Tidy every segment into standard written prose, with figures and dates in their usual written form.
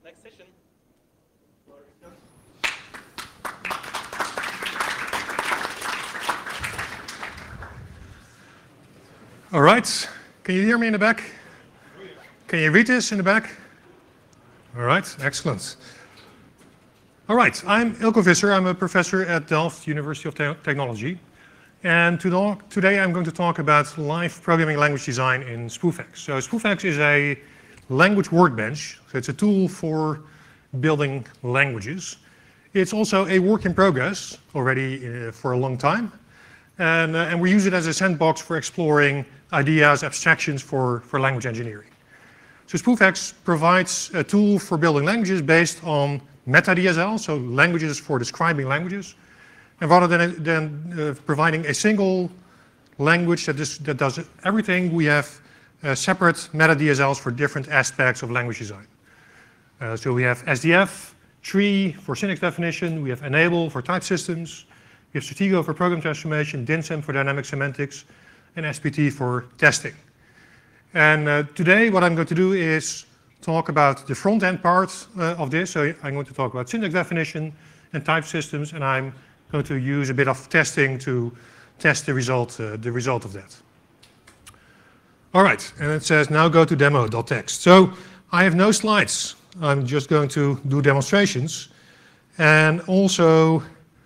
next session. All right. Can you hear me in the back? Can you read this in the back? All right. Excellent. All right. I'm Eelco Visser. I'm a professor at Delft University of Technology. And today I'm going to talk about live programming language design in SpoofX. So SpoofX is a language workbench. So it's a tool for building languages. It's also a work in progress already for a long time. And we use it as a sandbox for exploring ideas, abstractions for language engineering. So SpoofX provides a tool for building languages based on meta-DSL, so languages for describing languages. And rather than providing a single language that does everything, we have separate meta-DSLs for different aspects of language design. So we have SDF, tree for syntax definition, we have enable for type systems, we have Stratego for program transformation, DINSEM for dynamic semantics, and SPT for testing. And today what I'm going to do is talk about the front-end part of this. So I'm going to talk about syntax definition and type systems, and I'm going to use a bit of testing to test the result of that. All right, and it says now go to demo.txt. So I have no slides. I'm just going to do demonstrations. And also,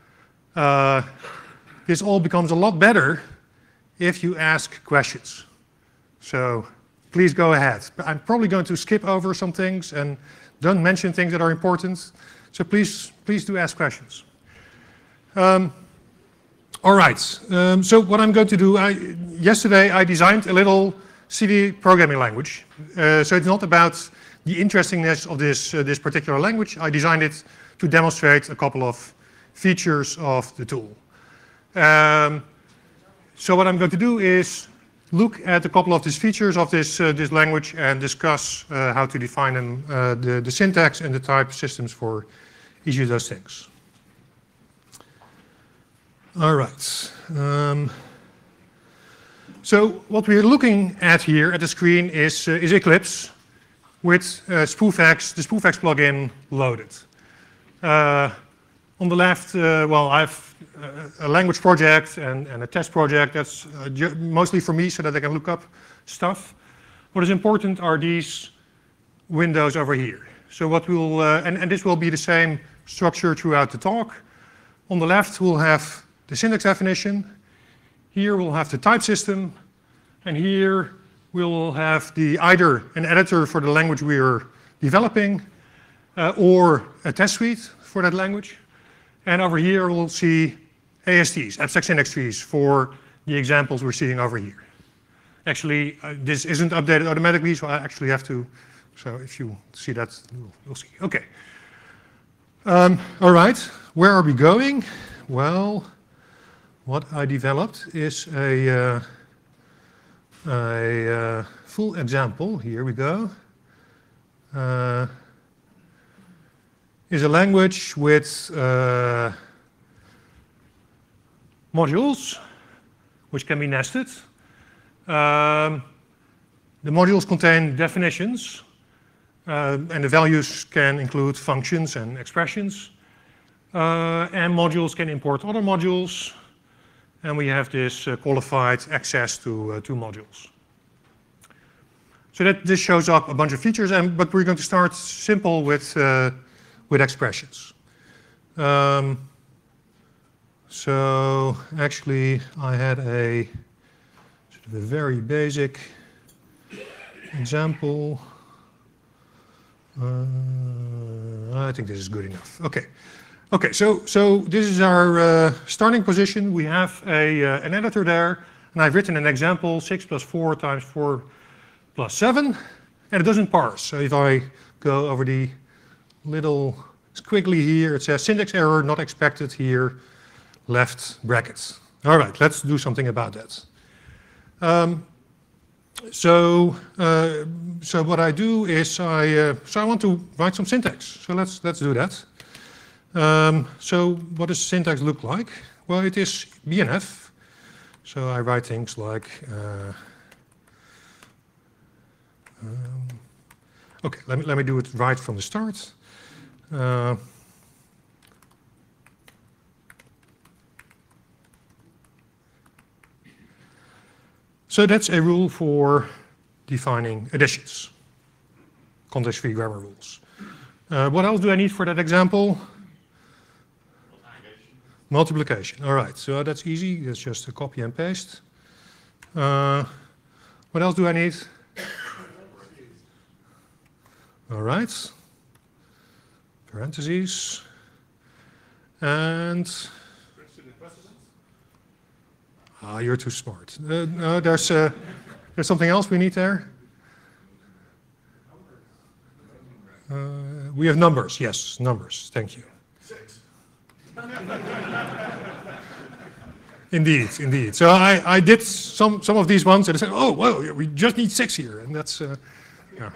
this all becomes a lot better if you ask questions. So please go ahead. I'm probably going to skip over some things and don't mention things that are important. So please do ask questions. All right, so what I'm going to do, yesterday I designed a little CD programming language. So it's not about the interestingness of this particular language. I designed it to demonstrate a couple of features of the tool. So what I'm going to do is look at a couple of these features of this language and discuss how to define them, the syntax and the type systems for each of those things. All right. So what we're looking at here at the screen is Eclipse with SpoofX, the SpoofX plugin loaded. On the left, well, I have a language project and a test project. That's mostly for me so that I can look up stuff. What is important are these windows over here. So what we'll, and this will be the same structure throughout the talk. On the left, we'll have the syntax definition. Here we'll have the type system. And here we'll have either an editor for the language we are developing or a test suite for that language. And over here we'll see ASTs, abstract syntax trees, for the examples we're seeing over here. Actually, this isn't updated automatically, so I actually have to, so if you see that, you'll see. Okay. All right, where are we going? Well, what I developed is a full example. Here we go. Is a language with modules which can be nested. The modules contain definitions, and the values can include functions and expressions. And modules can import other modules. And we have this qualified access to modules. So this shows up a bunch of features, but we're going to start simple with expressions. So actually, I had a sort of a very basic example. I think this is good enough. Okay. Okay, so this is our starting position. We have an editor there, and I've written an example, 6 + 4 × 4 + 7, and it doesn't parse. So if I go over the little squiggly here, it says syntax error not expected here, left brackets. All right, let's do something about that. So what I do is I want to write some syntax. So let's do that. So what does syntax look like? Well, it is BNF. So I write things like Okay, let me do it right from the start. So that's a rule for defining additions, context-free grammar rules. What else do I need for that example? Multiplication. All right, so that's easy. That's just a copy and paste. What else do I need? All right. Parentheses. And you're too smart. No, there's something else we need there. We have numbers. Yes, numbers. Thank you. 6. Indeed. So I did some of these ones, and I said, oh, well, we just need 6 here, and that's yeah.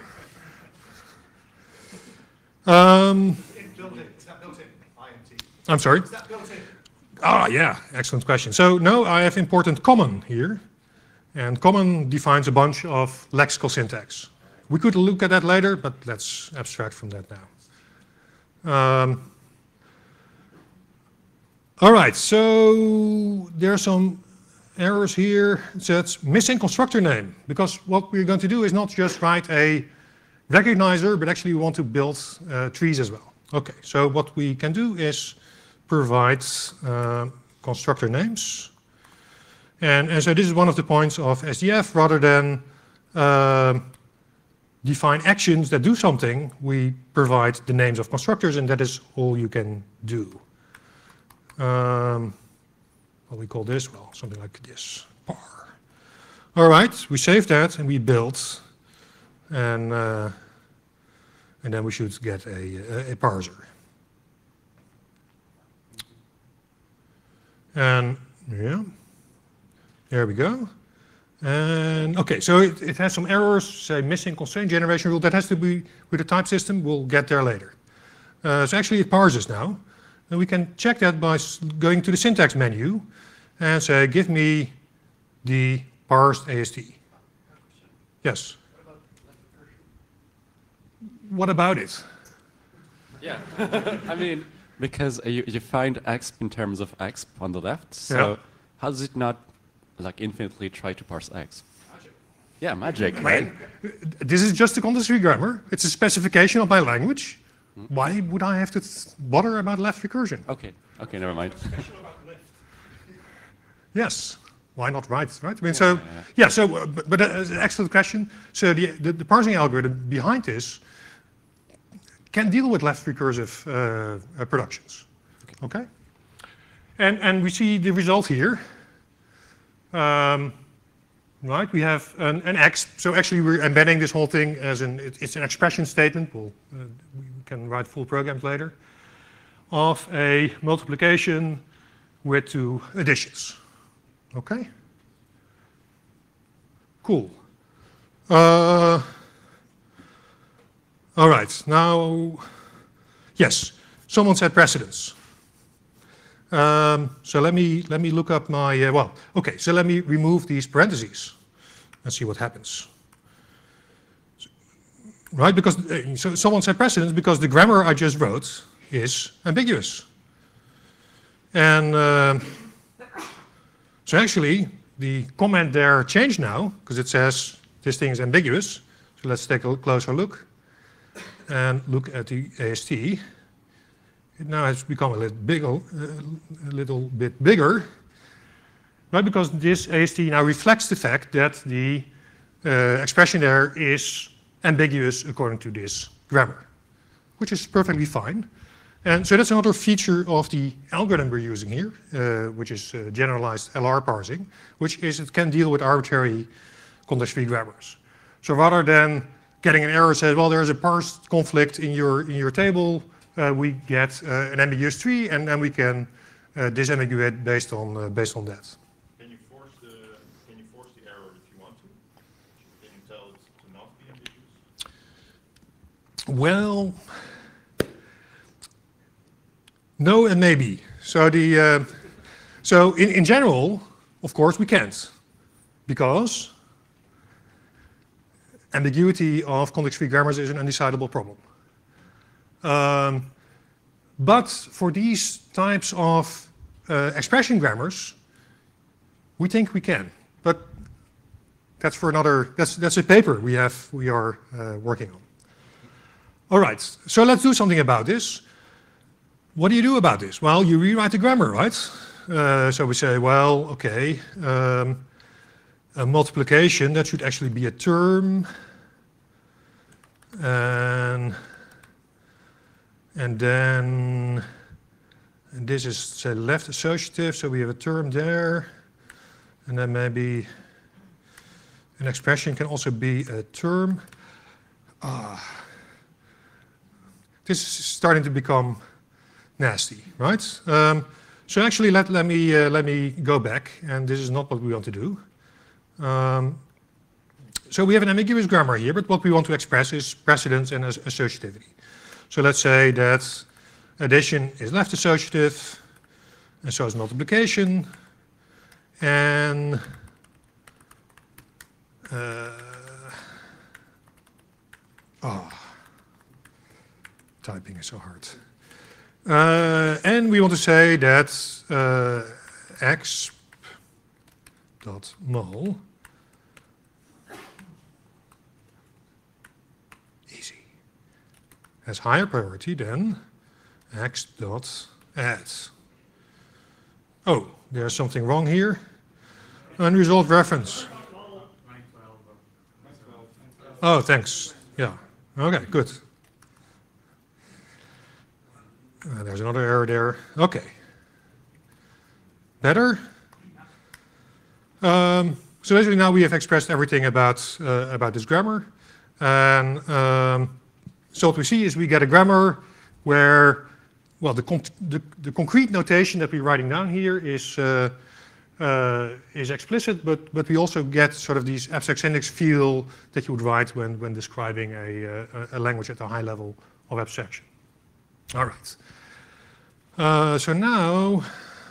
Is that built in? INT. I'm sorry. Is that built in? Ah, yeah, excellent question. So no, I have important common here, and common defines a bunch of lexical syntax. We could look at that later, but let's abstract from that now. All right, so there are some errors here. So it's missing constructor name, because what we're going to do is not just write a recognizer, but actually we want to build trees as well. Okay, so what we can do is provide constructor names. And so this is one of the points of SDF. Rather than define actions that do something, we provide the names of constructors, and that is all you can do. What we call this, well, something like this, par. All right, we save that and we build, and then we should get a parser. And yeah, there we go. And okay, so it has some errors, say missing constraint generation rule. That has to be with the type system. We'll get there later. So actually it parses now. And we can check that by going to the syntax menu and say, give me the parsed AST. Yes? What about it? Yeah, I mean, because you find x in terms of x on the left, so Yeah. how does it not like infinitely try to parse x? Magic. Yeah, magic, right? This is just a context-free grammar. It's a specification of my language. Why would I have to bother about left recursion? Okay, never mind. Special about lift. Yes. Why not right? Right? I mean, so yeah. So, but that's an excellent question. So the parsing algorithm behind this can deal with left recursive productions. Okay. And we see the result here. Right, we have an X, so actually we're embedding this whole thing as it's an expression statement, we can write full programs later, of a multiplication with 2 additions. Okay? Cool. All right, now, yes, someone said precedence. So let me look up my, well, okay, so let me remove these parentheses and see what happens. Right, because, so someone said precedence because the grammar I just wrote is ambiguous. And so actually, the comment there changed now, because it says this thing is ambiguous. So let's take a closer look and look at the AST. It now has become a little bit bigger, right? Because this AST now reflects the fact that the expression there is ambiguous according to this grammar, which is perfectly fine. And so that's another feature of the algorithm we're using here, which is generalized LR parsing, which is it can deal with arbitrary context-free grammars. So rather than getting an error that says, well, there's a parsed conflict in your table, we get an ambiguous tree, and then we can disambiguate based on that. Can you force the error if you want to? Can you tell it to not be ambiguous? Well, no and maybe. So so in general, of course, we can't, because ambiguity of context-free grammars is an undecidable problem. But for these types of expression grammars, we think we can. But that's for another, that's a paper we are working on. All right, so let's do something about this. What do you do about this? Well, you rewrite the grammar, right? So we say, well, okay, a multiplication, that should actually be a term. And then and this is, say, left associative, so we have a term there. And then maybe an expression can also be a term. This is starting to become nasty, right? So actually, let me go back, and this is not what we want to do. So we have an ambiguous grammar here, but what we want to express is precedence and associativity. So let's say that addition is left associative, and so is multiplication, and typing is so hard. And we want to say that exp.mul easy has higher priority than x.add. Oh, there's something wrong here. Unresolved reference. Oh, thanks. Yeah. Okay, good. There's another error there. Okay. Better? So basically now we have expressed everything about this grammar. And so what we see is we get a grammar where, well, the concrete notation that we're writing down here is explicit, but we also get sort of these abstract syntax feel that you would write when describing a language at a high level of abstraction. All right. So now,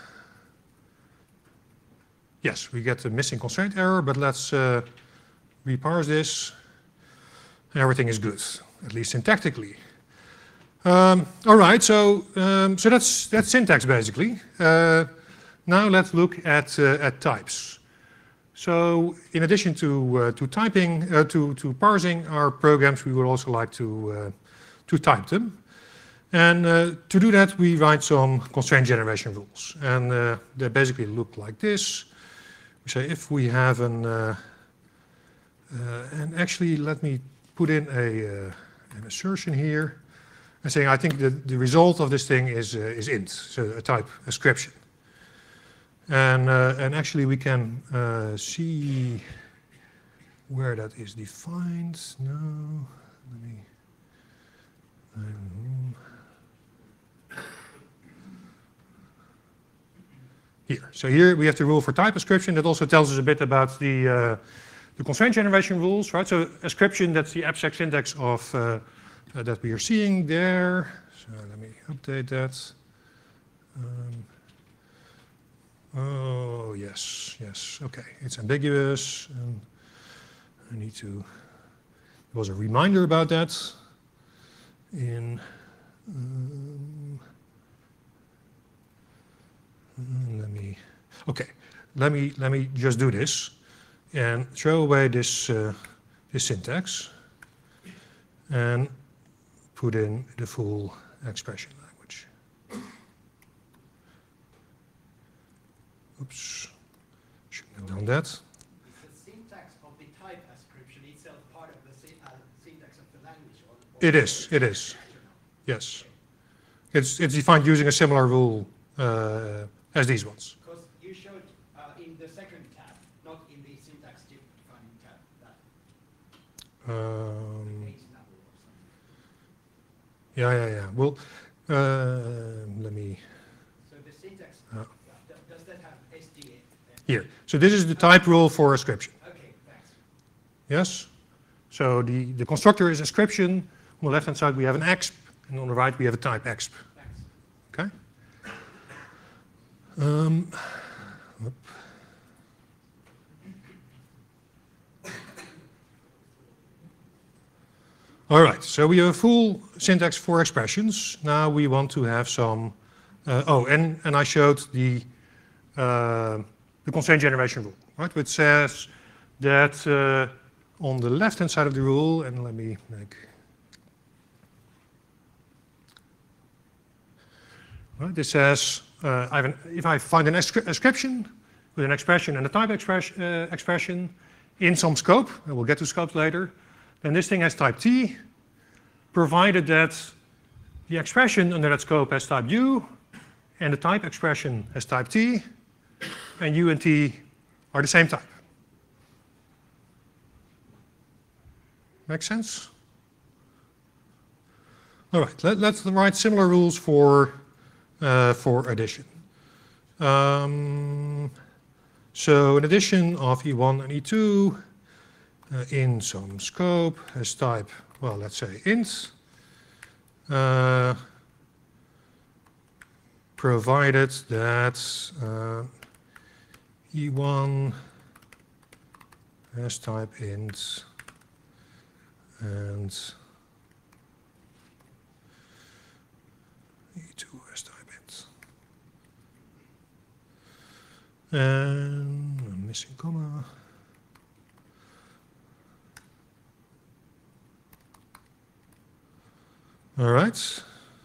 yes, we get the missing constraint error, but let's reparse this. Everything is good, at least syntactically. All right, so that's syntax basically. Now let's look at types. So in addition to typing, to parsing our programs, we would also like to type them. And to do that, we write some constraint generation rules. And they basically look like this. We say if we have and actually let me put in an assertion here. And saying I think the result of this thing is int, so a type ascription. And actually we can see where that is defined. No, let me. Here. So here we have the rule for type ascription. That also tells us a bit about the constraint generation rules, right? So ascription, that's the abstract syntax of that we are seeing there. So let me update that. Oh, yes, okay. It's ambiguous. And I need to, there was a reminder about that in, let me just do this and throw away this syntax and put in the full expression language. Oops, shouldn't have done that. Is the syntax of the type ascription itself part of the syntax of the language? It is. Yes. It's defined using a similar rule as these ones. Because you showed in the second tab, not in the syntax defining tab, that page number or something. Yeah. Well, let me. So the syntax, does that have SDA? Here. So this is the type rule for ascription. Okay, thanks. Yes? So the constructor is ascription. On the left-hand side we have an exp, and on the right we have a type exp. Thanks. Okay? All right, so we have a full syntax for expressions. Now we want to have some, and I showed the constraint generation rule, right? Which says that on the left-hand side of the rule, and let me make, right, this says, if I find an ascription with an expression and a type expression in some scope, and we'll get to scopes later, then this thing has type T, provided that the expression under that scope has type U, and the type expression has type T, and U and T are the same type. Make sense? All right, let's write similar rules for addition. So an addition of E1 and E2 in some scope has type, well, let's say int, provided that E1 has type int and E2 has type int. And I'm missing comma. All right.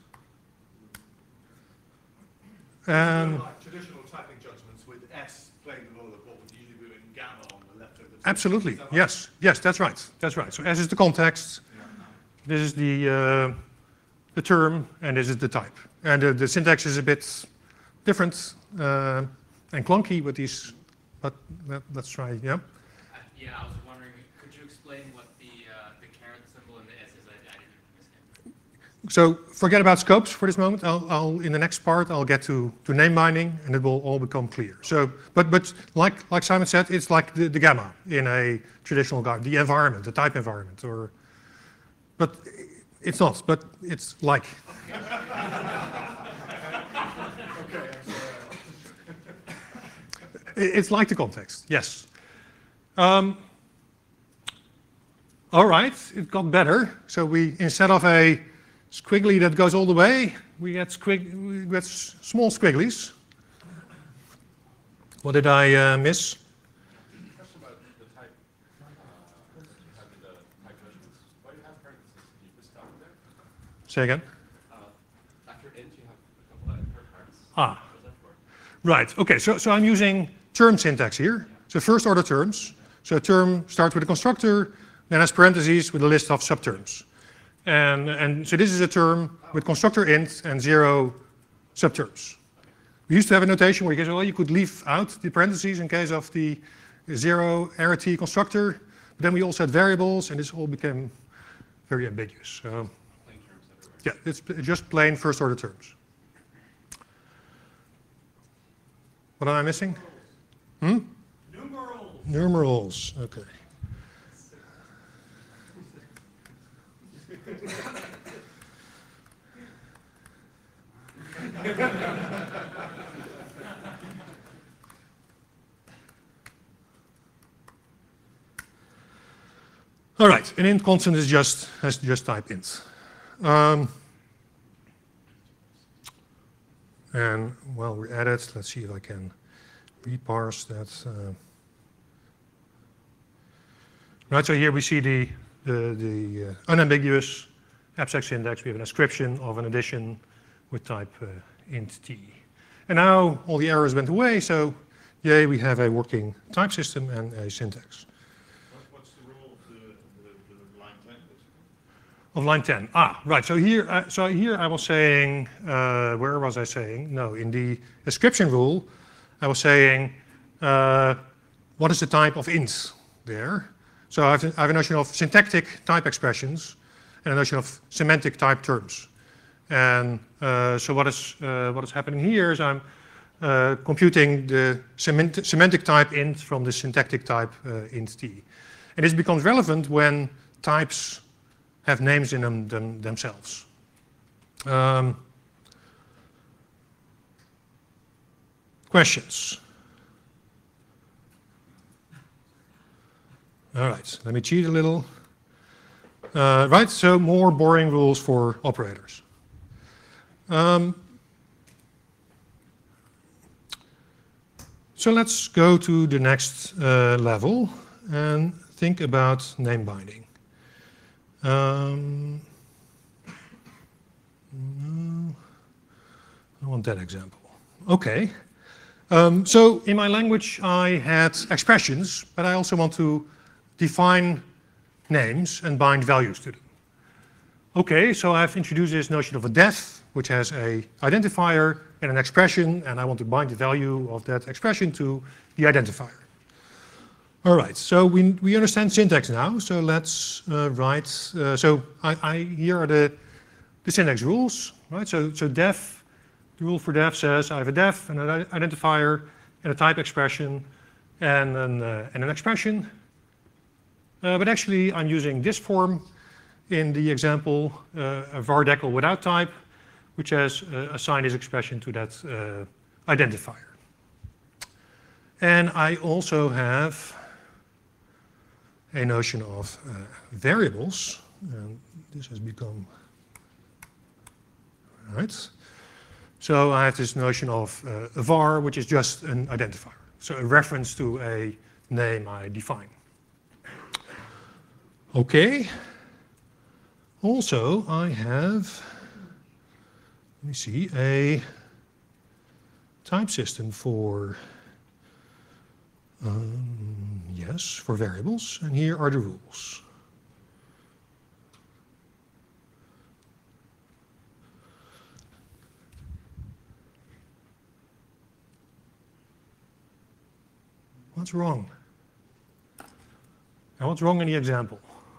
Traditional typing judgments with S playing the role of what would usually be in gamma on the left of the type. Absolutely. Is that right? Yes. Yes, that's right. That's right. So S is the context. This is the term, and this is the type. And the syntax is a bit different and clunky with these, but let's try. Yeah. Yeah, I was wondering, could you explain what the caret symbol in the S is? I didn't understand. So forget about scopes for this moment. I'll in the next part I'll get to name binding, and it will all become clear. So, but like Simon said, it's like the gamma in a traditional guide, the environment, the type environment, or. But it's not, but it's like. It's like the context, yes. All right, it got better. So we, instead of a squiggly that goes all the way, we get small squigglies. What did I miss? Question about the type, having the type measurements. Why do you have parentheses? Can you just stop there? Say again. After int, you have a couple of parts. Ah. How does that work? Right, okay, so I'm using term syntax here. So first order terms. So a term starts with a constructor, then has parentheses with a list of subterms. And so this is a term with constructor int and 0 subterms. We used to have a notation where you say, well, you could leave out the parentheses in case of the 0 arity constructor. But then we also had variables, and this all became very ambiguous. So, Plain terms everywhere. yeah, it's just plain first order terms. What am I missing? Numerals. Numerals, okay. All right, an int constant is has just type int. And while we're at it, let's see if I can reparse that. Right, so here we see the unambiguous abstract syntax. We have an ascription of an addition with type int t. And now all the errors went away, so yay, we have a working type system and a syntax. What's the rule of the line 10? Of line 10. Ah, right. So here I was saying, where was I saying? No, in the description rule, I was saying, what is the type of int there? So I have a notion of syntactic type expressions and a notion of semantic type terms. And so what is happening here is I'm computing the semantic type int from the syntactic type int t. And this becomes relevant when types have names in them themselves. Questions? All right, let me cheat a little. Right, so more boring rules for operators. So let's go to the next level and think about name binding. No, I want that example. Okay. So in my language, I had expressions, but I also want to define names and bind values to them. Okay, so I've introduced this notion of a def, which has a identifier and an expression, and I want to bind the value of that expression to the identifier. All right, so we understand syntax now, so let's write, here are the syntax rules, right? So def, the rule for def says I have a def, and an identifier, and a type expression, and an expression. But actually, I'm using this form in the example, a var decal without type, which has assigned this expression to that identifier. And I also have a notion of variables, and this has become, right? So I have this notion of a var, which is just an identifier, so a reference to a name I define. Okay. Also, I have, let me see, a type system for, yes, for variables, and here are the rules. What's wrong? And what's wrong in the example?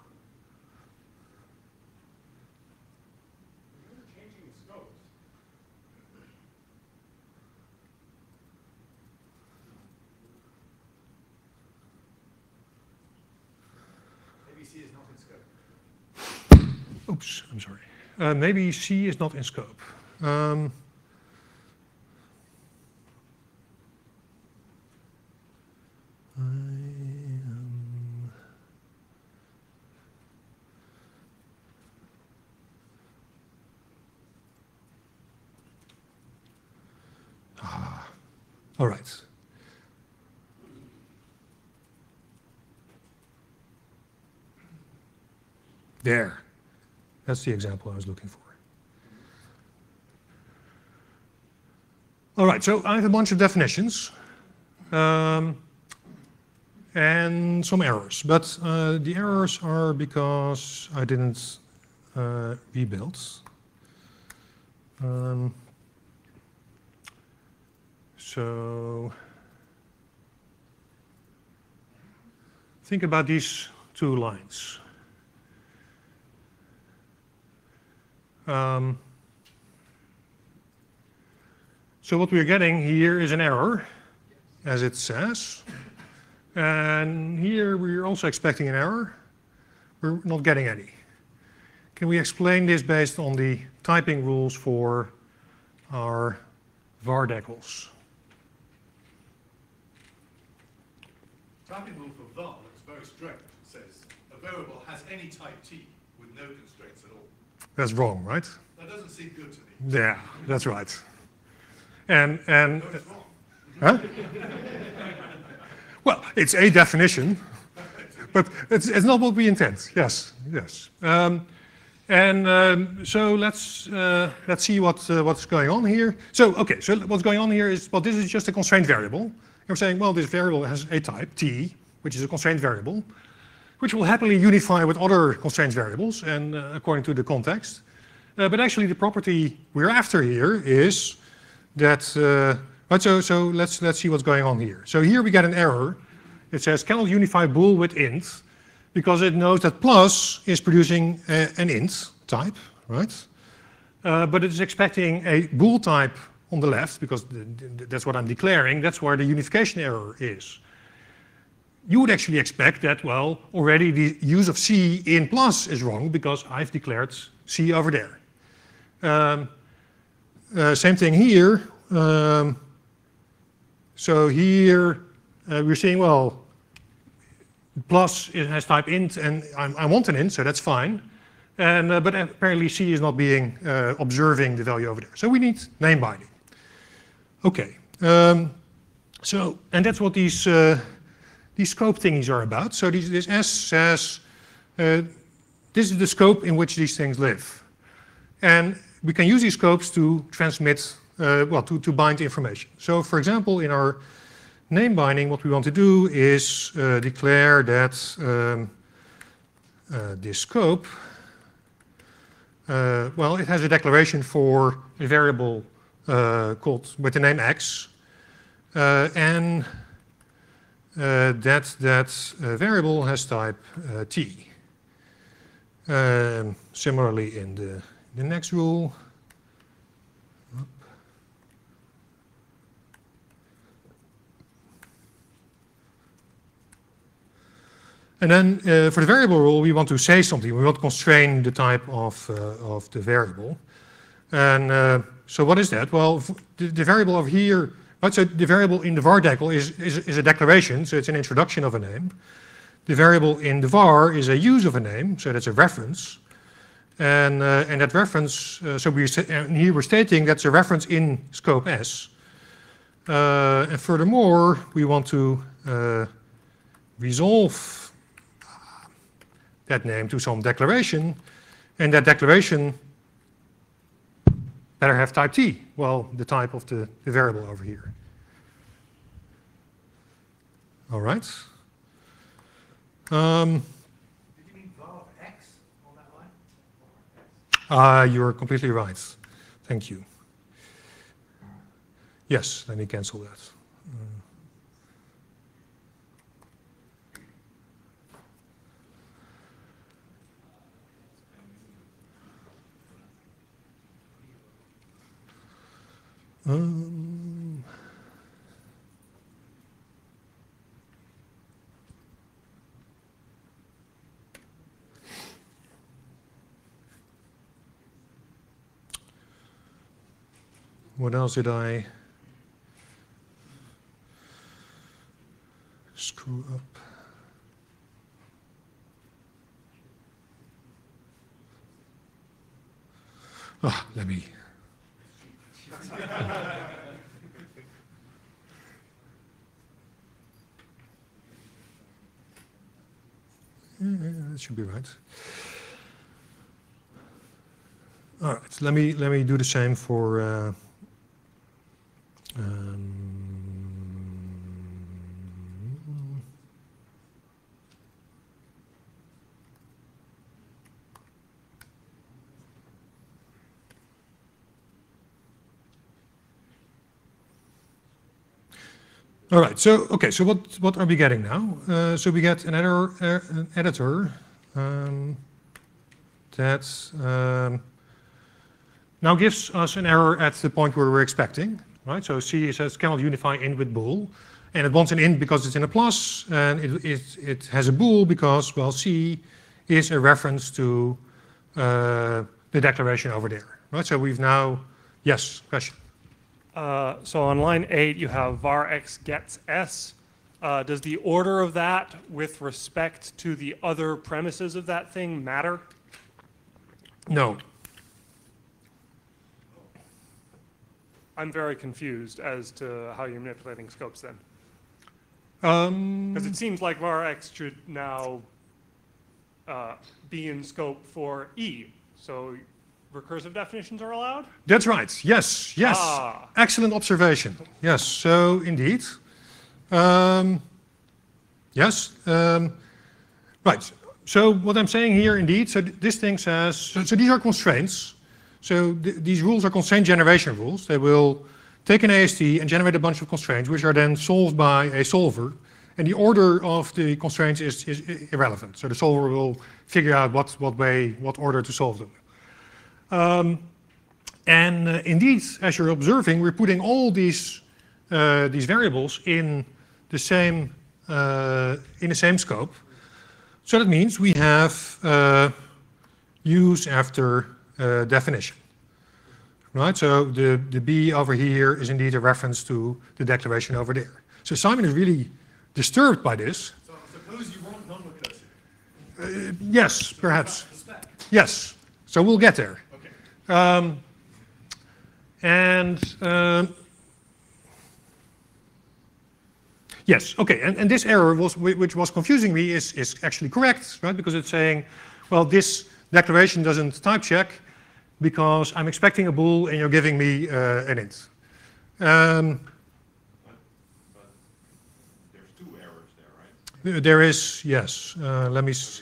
Oops, I'm sorry. Maybe C is not in scope. All right. There. That's the example I was looking for. All right, so I have a bunch of definitions and some errors, but the errors are because I didn't rebuild. So think about these two lines. So what we're getting here is an error, as it says. And here we're also expecting an error. We're not getting any. Can we explain this based on the typing rules for our var decals? Typing rule for var is very strict. It says a variable has any type t with no constraints at all. That's wrong, right? That doesn't seem good to me. Yeah, that's right. And No, it's wrong. huh? Well, it's a definition, but it's not what we intend. Yes, yes. So let's see what's going on here. So okay, so what's going on here is, well, this is just a constraint variable. And we're saying, well, this variable has a type t, which is a constraint variable, which will happily unify with other constraint variables and according to the context. But actually, the property we're after here is that. Right, so let's see what's going on here. So here we get an error. It says cannot unify bool with int because it knows that plus is producing an int type, right? But it is expecting a bool type on the left because that's what I'm declaring. That's where the unification error is. You would actually expect that, well, already the use of C in plus is wrong because I've declared C over there. Same thing here. So here we're saying, well, plus it has type int, and I want an int, so that's fine. And, but apparently C is not being observing the value over there. So we need name binding. Okay. So, and that's what these scope thingies are about. So this S says, this is the scope in which these things live. And we can use these scopes to transmit, well, to bind information. So for example, in our name binding, what we want to do is declare that this scope, well, it has a declaration for a variable called with the name x, and that variable has type t. Similarly, in the next rule, and then for the variable rule, we want to say something. We want to constrain the type of the variable. And so what is that? Well, the variable over here, right, so the variable in the var decal is a declaration, so it's an introduction of a name. The variable in the var is a use of a name, so that's a reference. And that reference, and here we're stating that's a reference in scope S. And furthermore, we want to resolve that name to some declaration, and that declaration better have type t, well, the type of the variable over here. All right. Did you mean var of x on that line? You're completely right. Thank you. Yes, let me cancel that. What else did I screw up? Ah, let me. That should be right. All right, let me do the same for all right, so okay, so what are we getting now? So we get an editor that now gives us an error at the point where we're expecting, right? So C says cannot unify int with bool, and it wants an int because it's in a plus, and it has a bool because, well, C is a reference to the declaration over there, right? So we've now, yes, question. So on line 8, you have var x gets s. Does the order of that with respect to the other premises of that thing matter? No. I'm very confused as to how you're manipulating scopes then. Because it seems like var x should now be in scope for E. So recursive definitions are allowed? That's right. Yes, yes. Ah. Excellent observation. Yes, so indeed. Yes. Right. So what I'm saying here, indeed, so this thing says, so these are constraints. So these rules are constraint generation rules. They will take an AST and generate a bunch of constraints, which are then solved by a solver. And the order of the constraints is irrelevant. So the solver will figure out what order to solve them. Indeed, as you're observing, we're putting all these variables in the same scope. So that means we have use after definition, right? So the B over here is indeed a reference to the declaration over there. So Simon is really disturbed by this. So I suppose you want Yes, perhaps. The spec. Yes. So we'll get there. Okay. Yes, okay, and this error which was confusing me is actually correct, right? Because it's saying, well, this declaration doesn't type check because I'm expecting a bool and you're giving me an int. But there's two errors there, right? There is, yes. Let me. Yeah.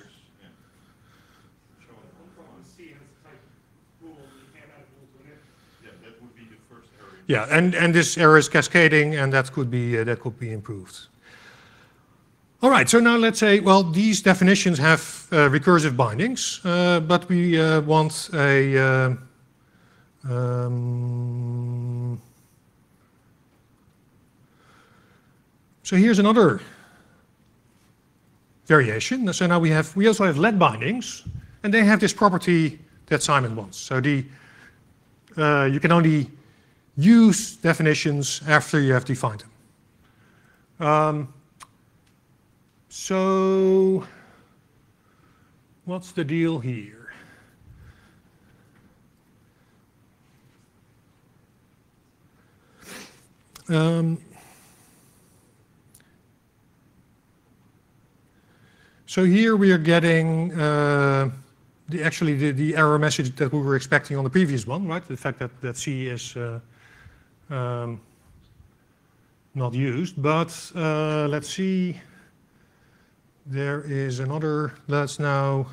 Yeah, that would be the first error. Yeah, and this error is cascading, and that could be improved. All right, so now let's say, well, these definitions have recursive bindings, but we want a so here's another variation. So now we also have let bindings, and they have this property that Simon wants. So you can only use definitions after you have defined them. So what's the deal here? So here we are getting the error message that we were expecting on the previous one, right? The fact that C is not used, but let's see. There is another. Let's now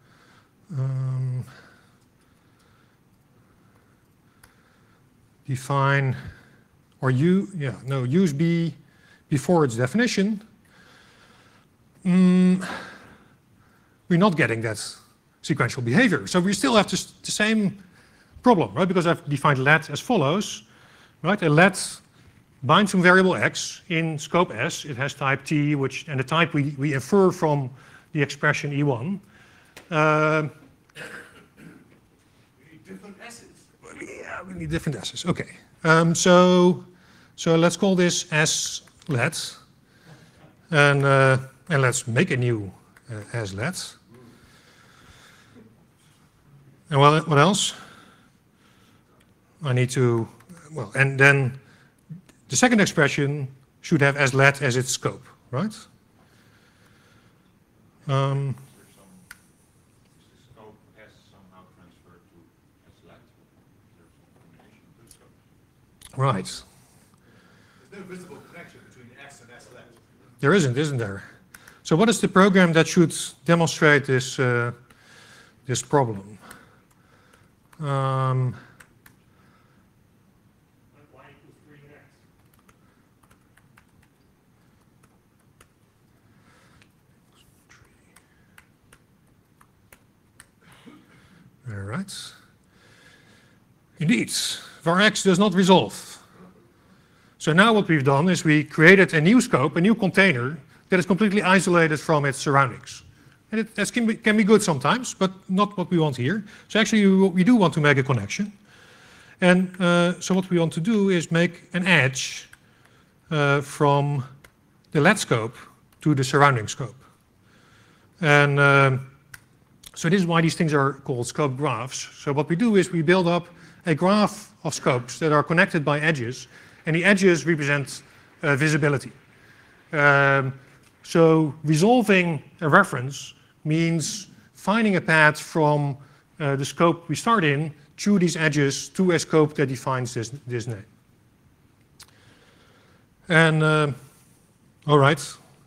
define or use B before its definition. We're not getting that sequential behavior, so we still have the same problem, right? Because I've defined let as follows, right? A let binds some variable x in scope S. It has type T, and the type we infer from the expression E1. We need different S's. Yeah, we need different S's. Okay. So let's call this S let, and let's make a new S let. And what else? I need to, well, and then the second expression should have as let as its scope, right? Is the scope S somehow transferred to S let? There's some combination of the scope. Right. There's no visible connection between S and S let. There isn't there? So what is the program that should demonstrate this this problem? All right. Indeed, var x does not resolve. So now what we've done is we created a new scope, a new container that is completely isolated from its surroundings. And that can be good sometimes, but not what we want here. So actually we do want to make a connection. And so what we want to do is make an edge from the let scope to the surrounding scope. And so this is why these things are called scope graphs. So what we do is we build up a graph of scopes that are connected by edges, and the edges represent visibility. So resolving a reference means finding a path from the scope we start in through these edges to a scope that defines this name. And all right.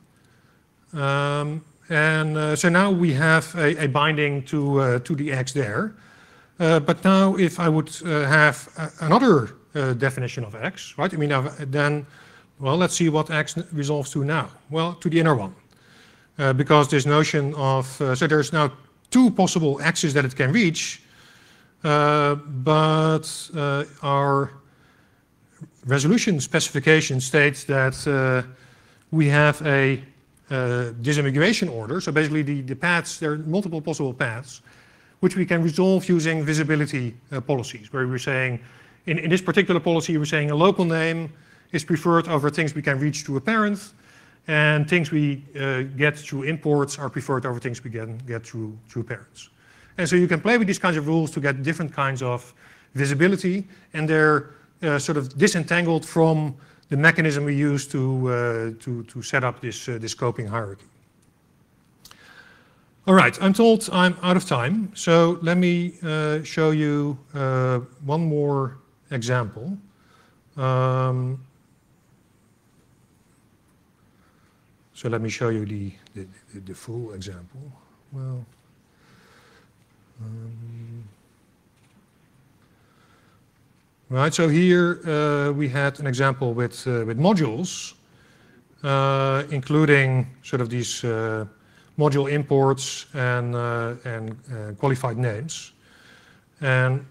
So now we have a binding to the X there. But now if I would have another definition of X, right? I mean, then, well, let's see what X resolves to now. Well, to the inner one. Because this notion of, so there's now two possible X's that it can reach, but our resolution specification states that we have a disambiguation order. So basically the paths, there are multiple possible paths, which we can resolve using visibility policies, where we're saying, in this particular policy, we're saying a local name is preferred over things we can reach to a parent, and things we get through imports are preferred over things we get through parents. And so you can play with these kinds of rules to get different kinds of visibility, and they're sort of disentangled from the mechanism we use to set up this scoping hierarchy. All right, I'm told I'm out of time, so let me show you one more example. So let me show you the full example. Well, right. So here we had an example with modules, including sort of these module imports and qualified names, and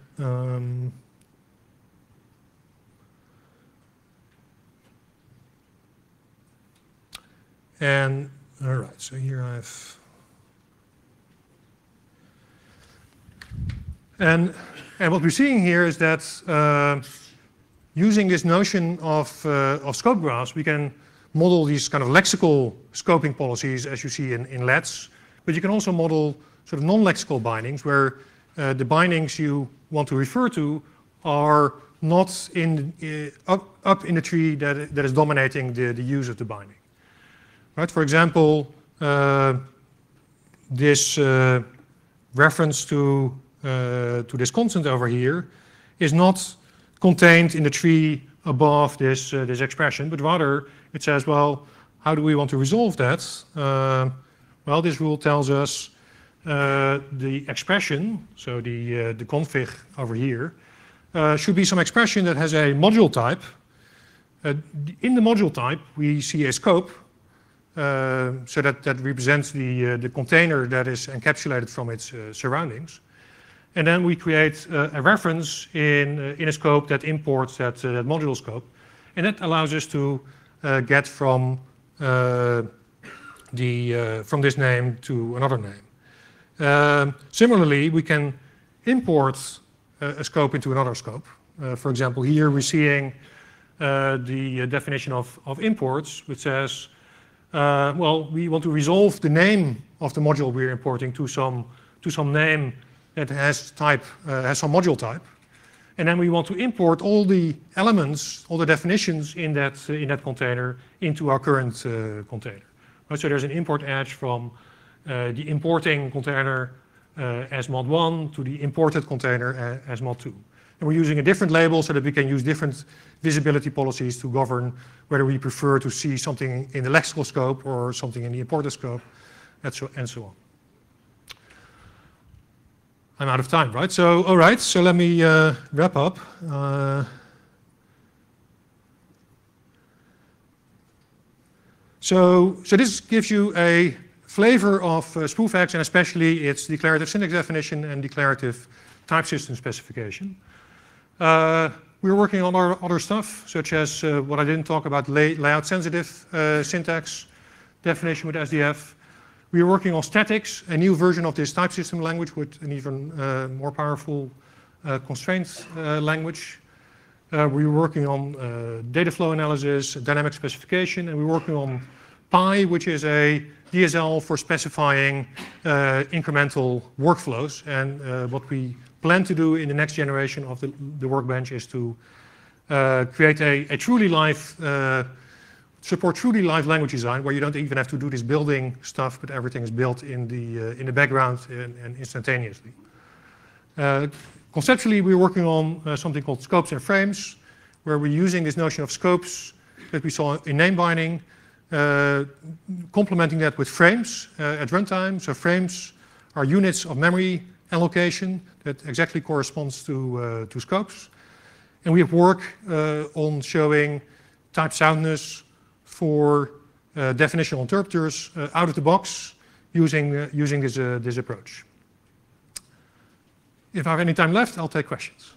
all right, so here I've, and what we're seeing here is that using this notion of scope graphs, we can model these kind of lexical scoping policies as you see in LETS, but you can also model sort of non-lexical bindings where the bindings you want to refer to are not up in the tree that is dominating the use of the binding. Right? For example, this reference to this constant over here is not contained in the tree above this expression, but rather it says, well, how do we want to resolve that? Well, this rule tells us the expression, so the config over here, should be some expression that has a module type. In the module type, we see a scope, so that represents the container that is encapsulated from its surroundings. And then we create a reference in a scope that imports that module scope. And that allows us to get from this name to another name. Similarly, we can import a scope into another scope. For example, here we're seeing the definition of imports, which says, well, we want to resolve the name of the module we're importing to some name that has some module type, and then we want to import all the elements, all the definitions in that container into our current container. Right, so there's an import edge from the importing container as mod1 to the imported container as mod2. And we're using a different label so that we can use different visibility policies to govern whether we prefer to see something in the lexical scope or something in the imported scope, and so on. I'm out of time, right? So, all right, so let me wrap up. So this gives you a flavor of SpoofX, and especially its declarative syntax definition and declarative type system specification. We're working on other stuff, such as what I didn't talk about, layout sensitive syntax definition with SDF. We are working on statics, a new version of this type system language with an even more powerful constraint language. We're working on data flow analysis, dynamic specification, and we're working on Pi, which is a DSL for specifying incremental workflows. And what we plan to do in the next generation of the workbench is to create a truly live support truly live language design where you don't even have to do this building stuff, but everything is built in the background and instantaneously. Conceptually, we're working on something called scopes and frames, where we're using this notion of scopes that we saw in name binding, complementing that with frames at runtime. So frames are units of memory allocation that exactly corresponds to scopes. And we have work on showing type soundness for definitional interpreters out of the box using this approach. If I have any time left, I'll take questions.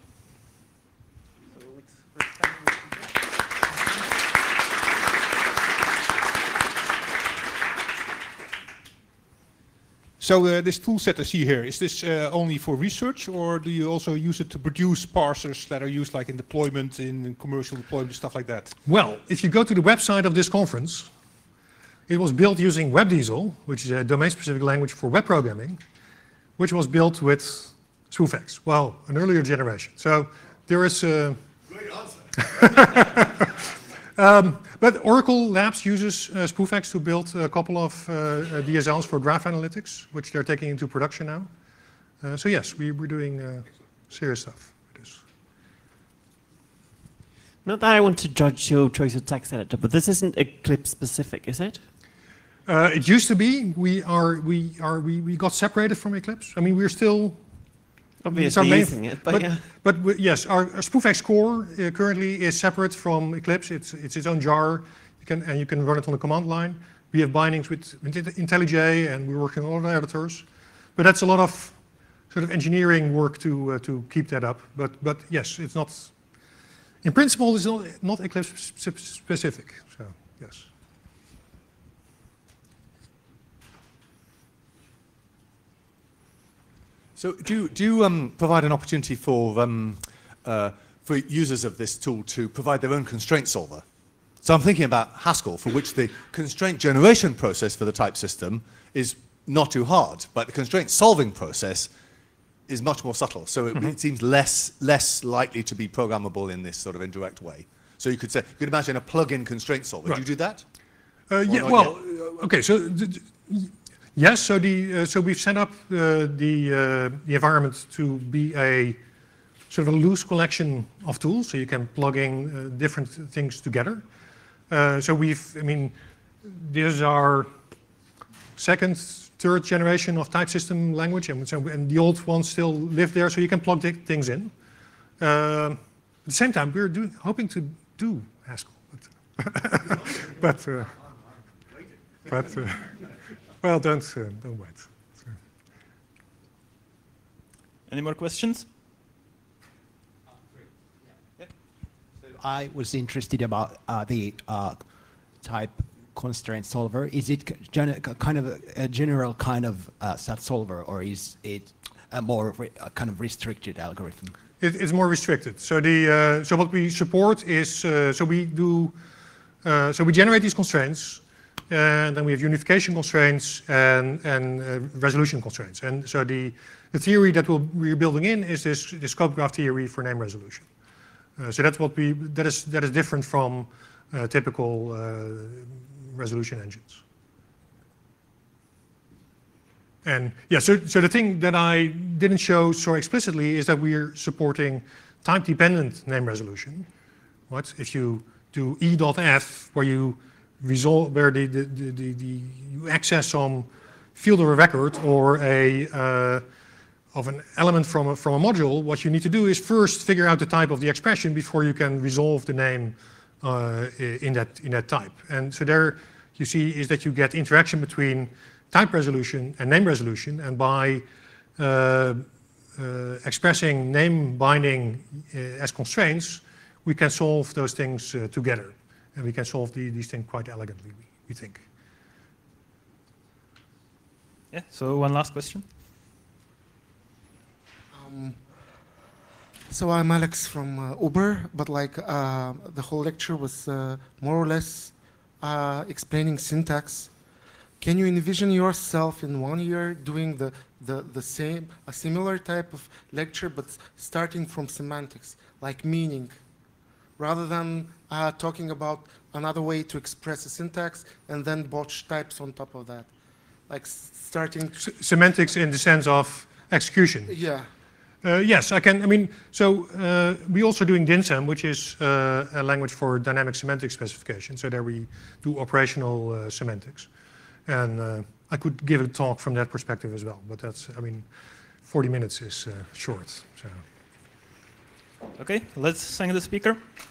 So this tool set I see here, is this only for research, or do you also use it to produce parsers that are used like in deployment, in commercial deployment, stuff like that? Well, if you go to the website of this conference, it was built using WebDiesel, which is a domain-specific language for web programming, which was built with SpoofX, well, an earlier generation. So there is a... Great answer. But Oracle Labs uses SpoofX to build a couple of DSLs for graph analytics, which they're taking into production now. So yes, we're doing serious stuff with this. Not that I want to judge your choice of text editor, but this isn't Eclipse specific, is it? It used to be. We got separated from Eclipse. I mean, we're still Obviously using it, but yeah. But yes, our SpoofX core currently is separate from Eclipse. It's its own jar. You can run it on the command line. We have bindings with IntelliJ, and we're working on other editors. But that's a lot of sort of engineering work to keep that up. But yes, it's not. In principle, it's not Eclipse specific. So yes. So do you provide an opportunity for users of this tool to provide their own constraint solver? So I'm thinking about Haskell, for which the constraint generation process for the type system is not too hard, but the constraint solving process is much more subtle. So it seems less likely to be programmable in this sort of indirect way. So you could imagine a plug-in constraint solver. Right. Do you do that? Yeah. Well, okay. So. Yes, so we've set up the environment to be a sort of a loose collection of tools, so you can plug in different things together. So this is our second, third generation of type system language, and the old ones still live there, so you can plug things in. At the same time, we're hoping to do Haskell, but well, don't wait. Any more questions? I was interested about the type constraint solver. Is it kind of a general kind of stat solver, or is it a more kind of restricted algorithm? It's more restricted. So so what we support is we generate these constraints. And then we have unification constraints and resolution constraints. And so the theory that we're building in is this scope graph theory for name resolution. So that's what that is different from typical resolution engines. And yeah, so the thing that I didn't show so explicitly is that we're supporting type-dependent name resolution. What if you do e.f, where you resolve, where you access some field of a record or of an element from a module, what you need to do is first figure out the type of the expression before you can resolve the name in that type. And so there you see is that you get interaction between type resolution and name resolution, and by expressing name binding as constraints, we can solve those things together. And we can solve these things quite elegantly, we think. Yeah, so one last question. So I'm Alex from Uber, but the whole lecture was more or less explaining syntax. Can you envision yourself in 1 year doing a similar type of lecture, but starting from semantics, like meaning, rather than talking about another way to express a syntax and then botch types on top of that, like starting semantics in the sense of execution? Yeah. Yes, I can. I mean, so we're also doing DINSEM, which is a language for dynamic semantic specification. So there we do operational semantics, and I could give a talk from that perspective as well. But that's, 40 minutes is short. So. Okay, let's thank the speaker.